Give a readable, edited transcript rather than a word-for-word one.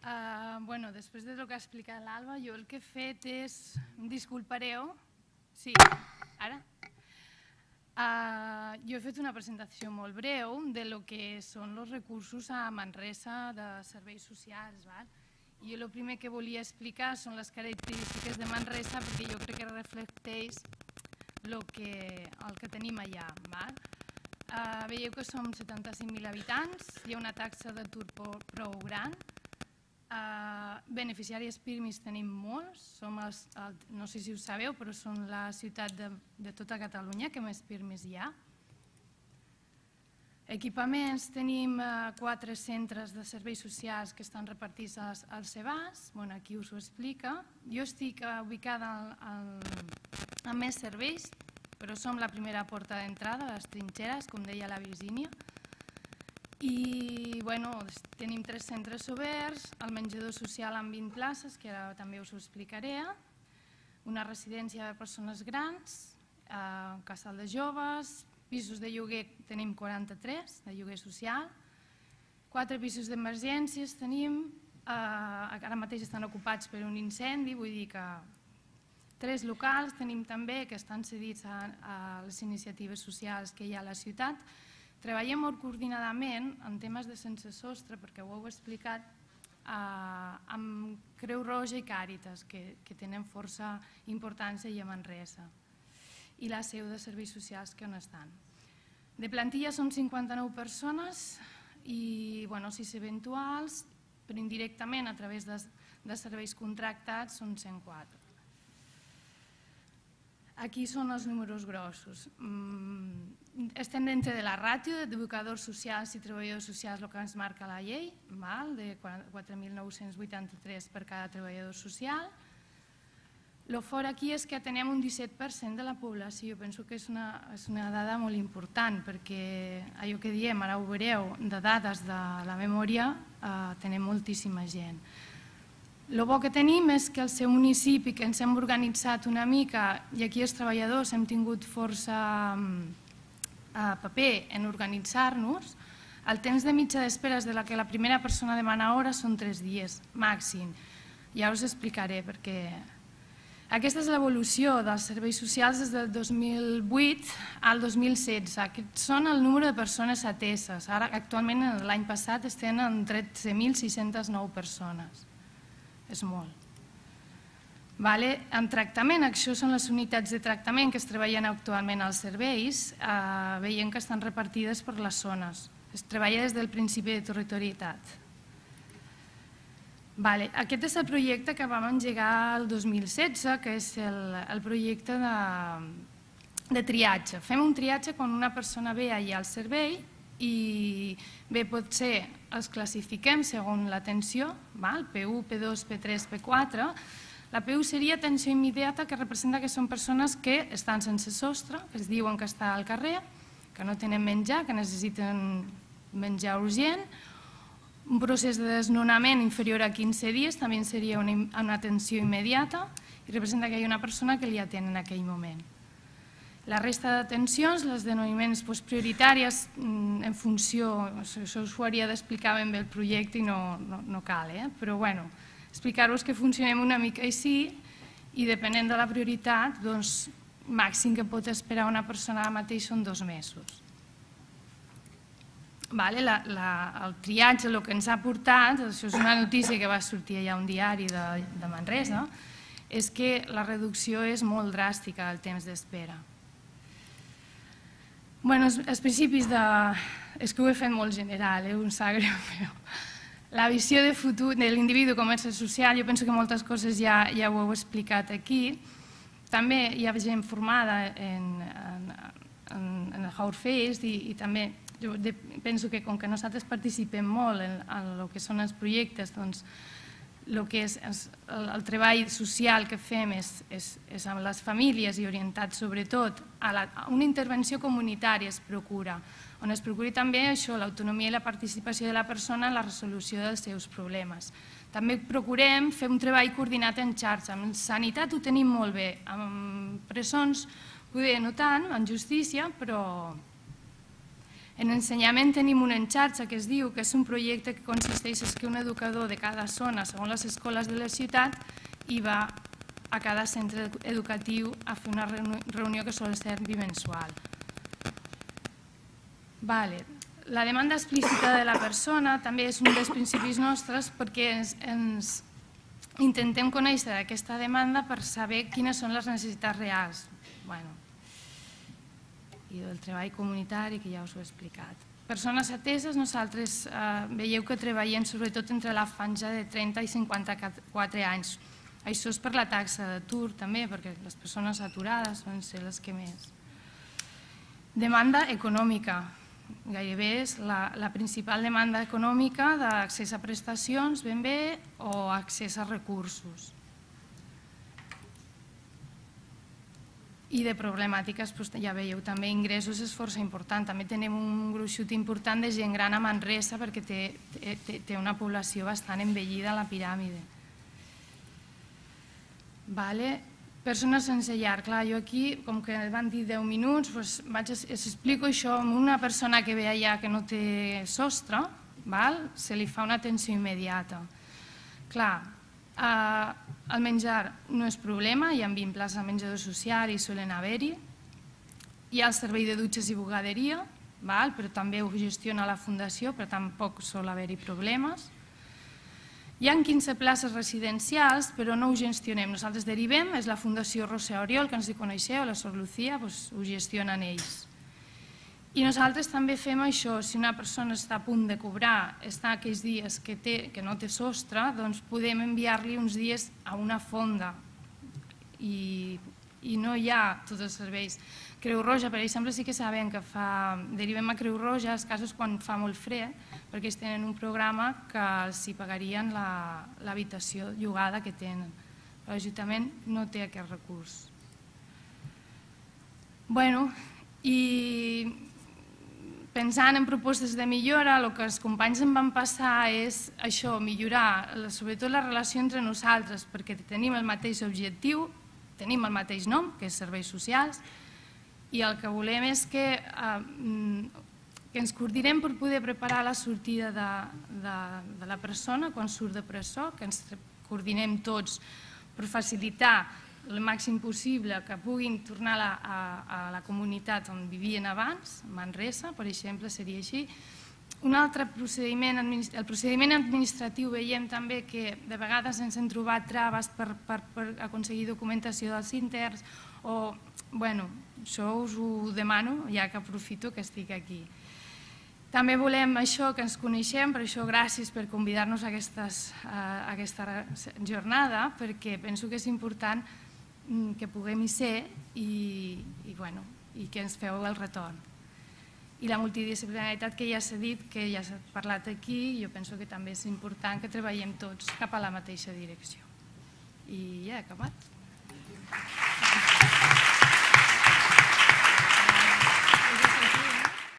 Després del que ha explicat l'Alba, jo el que he fet és, em disculpareu, sí, ara? Jo he fet una presentació molt breu de lo que són els recursos a Manresa de serveis socials. I el primer que volia explicar són les característiques de Manresa, perquè jo crec que reflecteix el que tenim allà. Veieu que som 75.000 habitants, hi ha una taxa d'atur prou gran, beneficiaris PIRMIs tenim molts, no sé si ho sabeu, però som la ciutat de tota Catalunya que més PIRMIs hi ha. Equipaments, tenim 4 centres de serveis socials que estan repartits al CEBAS, aquí us ho explica. Jo estic ubicada amb més serveis, però som la primera porta d'entrada, les trinxeres, com deia la Virgínia. I tenim 3 centres oberts, el menjador social amb 20 places, que ara també us ho explicaré, una residència de persones grans, un casal de joves, pisos de lloguer tenim 43, de lloguer social, 4 pisos d'emergències tenim, ara mateix estan ocupats per un incendi, vull dir que 3 locals tenim també que estan cedits a les iniciatives socials que hi ha a la ciutat. Treballem molt coordinadament en temes de sense sostre, perquè ho heu explicat, amb Creu Roja i Càritas, que tenen força importància a Manresa, i la seu de serveis socials que on estan. De plantilla són 59 persones i 6 eventuals, però indirectament a través de serveis contractats són 104. Aquí són els números grossos. Estem dintre de la ràtio d'educadors socials i treballadors socials, el que ens marca la llei, de 4.983 per cada treballador social. El fort aquí és que atenem un 17% de la població. Penso que és una dada molt important, perquè allò que diem, ara ho veureu, de dades de la memòria, tenem moltíssima gent. El bo que tenim és que al seu municipi, que ens hem organitzat una mica, i aquí els treballadors hem tingut força paper en organitzar-nos, el temps de mitja d'espera des que la primera persona demana hora són 3 dies, màxim. Ja us explicaré perquè aquesta és l'evolució dels serveis socials des del 2008 al 2016. Aquests són el número de persones ateses. Ara, actualment, l'any passat, estem en 13.609 persones. És molt. En tractament, això són les unitats de tractament que es treballen actualment als serveis, veiem que estan repartides per les zones. Es treballa des del principi de territorialitat. Aquest és el projecte que vam engegar el 2016, que és el projecte de triatge. Fem un triatge quan una persona ve allà al servei i bé, potser els classifiquem segons l'atenció, P1, P2, P3, P4. La P1 seria atenció immediata, que representa que són persones que estan sense sostre, que es diuen que estan al carrer, que no tenen menjar, que necessiten menjar urgent. Un procés de desnonament inferior a 15 dies també seria una atenció immediata i representa que hi ha una persona que li atén en aquell moment. La resta d'atencions, les denominaments prioritàries en funció, això us ho hauria d'explicar ben bé el projecte i no cal, però explicar-vos que funcionem una mica així i depenent de la prioritat, màxim que pot esperar una persona ara mateix són 2 mesos. El triatge, el que ens ha portat, això és una notícia que va sortir allà a un diari de Manresa, és que la reducció és molt dràstica del temps d'espera. Els principis de... És que ho he fet molt general, em sap greu, però... La visió de futur de l'individu com a ésser social, jo penso que moltes coses ja ho heu explicat aquí. També hi ha gent formada en el Howard-Face i també jo penso que com que nosaltres participem molt en el que són els projectes, doncs el que és el treball social que fem és amb les famílies i orientat sobretot a una intervenció comunitària es procura, on es procuri també això, l'autonomia i la participació de la persona en la resolució dels seus problemes. També procurem fer un treball coordinat en xarxa. En sanitat ho tenim molt bé, en presons poder no tant, en justícia, però En ensenyament tenim una xarxa que es diu, que és un projecte que consisteix en que un educador de cada zona, segons les escoles de la ciutat, hi va a cada centre educatiu a fer una reunió que sol ser bimensual. La demanda explícita de la persona també és un dels principis nostres perquè ens intentem conèixer aquesta demanda per saber quines són les necessitats reals. I del treball comunitari, que ja us ho he explicat. Persones ateses, nosaltres veieu que treballem sobretot entre la franja de 30 i 54 anys. Això és per la taxa d'atur també, perquè les persones aturades van ser les que més. Demanda econòmica. Gairebé és la principal demanda econòmica d'accés a prestacions, ben bé, o accés a recursos. I de problemàtiques, ja veieu, també ingressos és força important. També tenim un gruixut important de gent gran a Manresa perquè té una població bastant envellida a la piràmide. Persones sense llar. Clar, jo aquí, com que van dir 10 minuts, explico això amb una persona que ve allà que no té sostre, se li fa una atenció immediata. Clar, el menjar no és problema, hi ha 20 places de menjador social i solen haver-hi. Hi ha el servei de dutxes i bugaderia, però també ho gestiona la fundació, però tampoc sol haver-hi problemes. Hi ha 15 places residencials, però no ho gestionem. Nosaltres derivem, és la Fundació Roser Oriol, que ens hi coneixeu, la Sor Lucía, ho gestionen ells. I nosaltres també fem això, si una persona està a punt de cobrar, està aquells dies que no té sostre, doncs podem enviar-li uns dies a una fonda i no hi ha tots els serveis. Creu Roja, per exemple, sí que sabem que derivem a Creu Roja els casos quan fa molt fred, perquè ells tenen un programa que els hi pagarien l'habitació llogada que tenen. Però l'Ajuntament no té aquest recurs. I pensant en propostes de millora, el que els companys em van passar és això, millorar sobretot la relació entre nosaltres, perquè tenim el mateix objectiu, tenim el mateix nom, que és serveis socials, i el que volem és que ens coordinem per poder preparar la sortida de la persona quan surt de presó, que ens coordinem tots per facilitar el màxim possible que puguin tornar a la comunitat on vivien abans, Manresa, per exemple, seria així. Un altre procediment, el procediment administratiu, veiem també que de vegades ens hem trobat traves per aconseguir documentació dels interns o, bueno, això us ho demano, ja que aprofito que estic aquí. També volem això, que ens coneixem, per això gràcies per convidar-nos a aquesta jornada, perquè penso que és important que puguem hi ser i que ens feu el retorn. I la multidisciplinaritat que ja s'ha dit, que ja s'ha parlat aquí, jo penso que també és important que treballem tots cap a la mateixa direcció. I ja he acabat.